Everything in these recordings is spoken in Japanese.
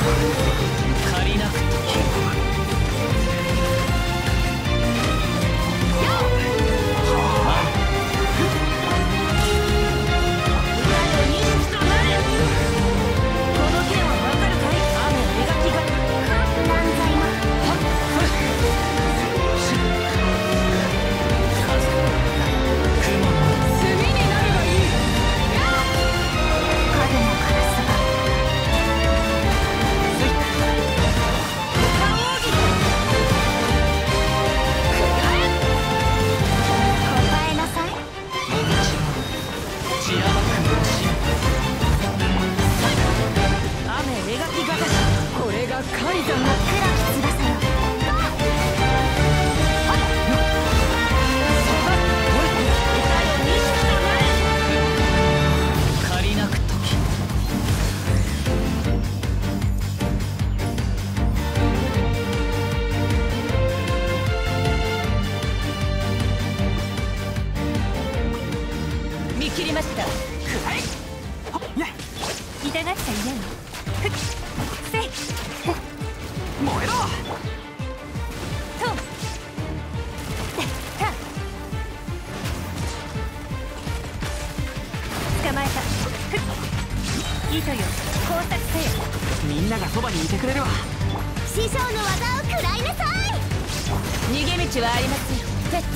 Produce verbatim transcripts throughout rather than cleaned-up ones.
借りなくと切りました。痛がっちゃいない。せい燃えろとた捕まえた。糸よ工作せよ。みんながそばにいてくれるわ。師匠の技を食らいなさい。逃げ道はありません。せっせっ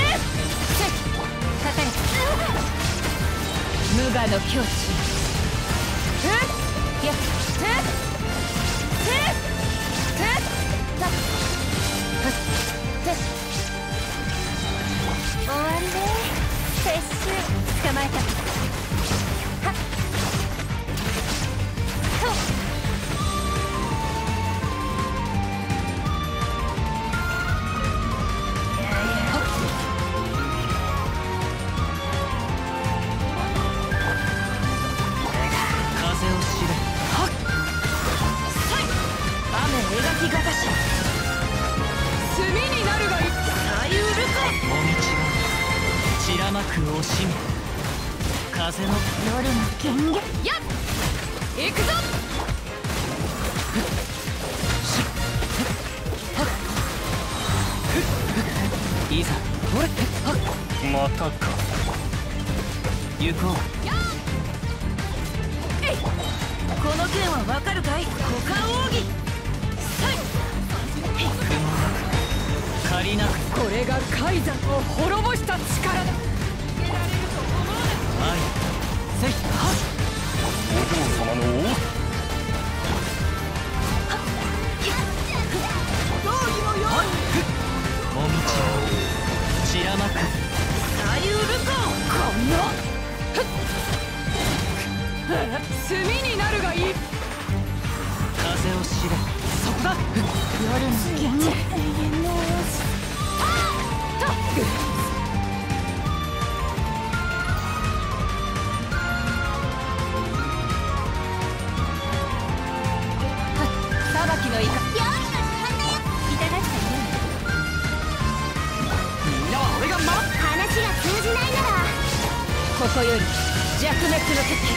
かかれ。無我の境地。ふっやっふっふっふったふっ終わりね。撤収。捕まえた。はっと白幕をしめ風の夜の権限やっ行くぞ。いざほれまたか。行こう。えいこの剣はわかるかい。股間奥義さい借りなく。これが海山を滅ぼした力だ。はいせいはっお嬢様の王どうにもよいお道散らまく左右ルコこんな炭になるがいい。風を知れそこだ。夜の源永遠の王子裁きのイカ料理の時間だよ。痛がっちゃいない。みんなは俺が守っ話が通じないならここより弱滅の時。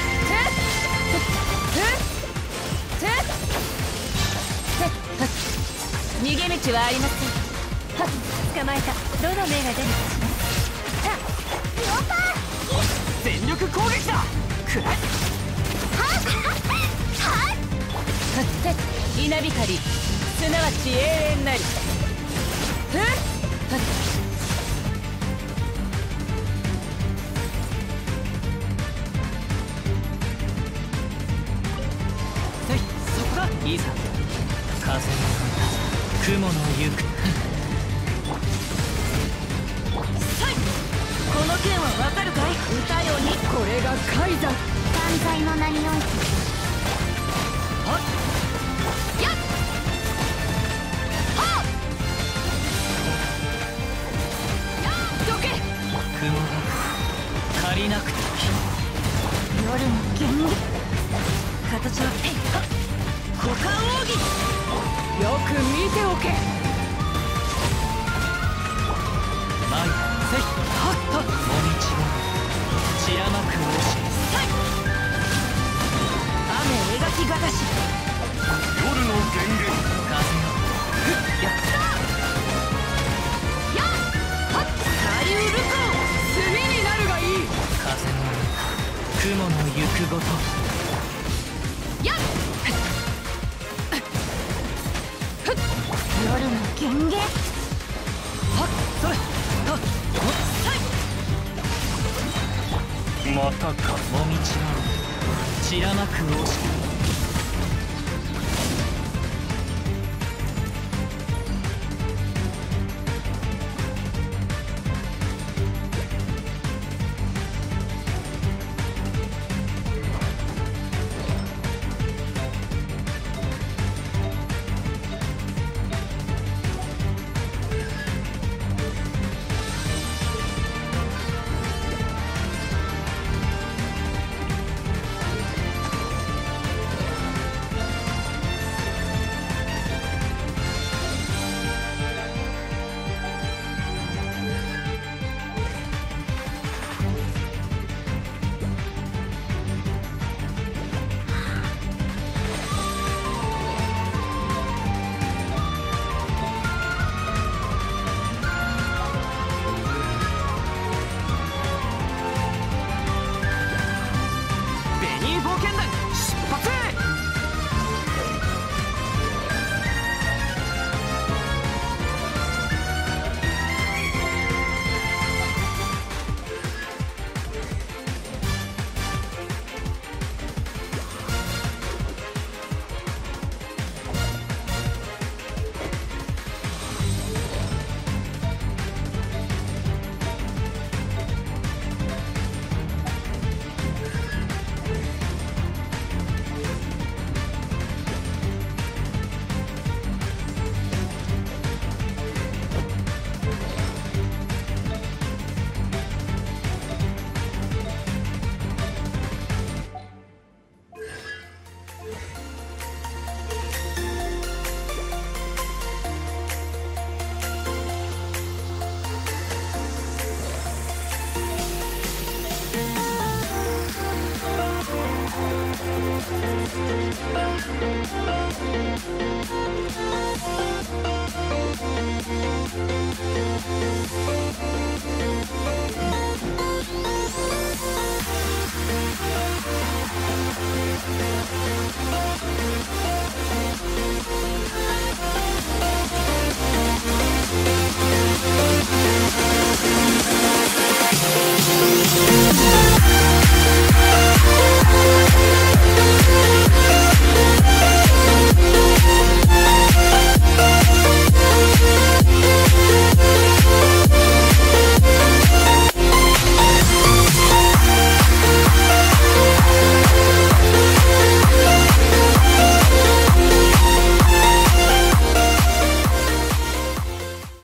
逃げ道はありません。はっ捕まえた。どの目が出るかしら。さあローパー全力攻撃だ。くらえはっはっ稲光すなわち永遠なり。ふっはっせいそこだ。いざ風の雲の行くさいこの剣はわかるかい。歌よにこれが海山万歳の名においてはっやっはっやっどけ。雲が借りなくとき夜の源形はえいはっ股間奥義よく見ておけ。前せいはっはっお道が散らまくおしさい雨描きがたし。よし権限。はっ、それ。はっ、 またか。もみちは散らまく押し。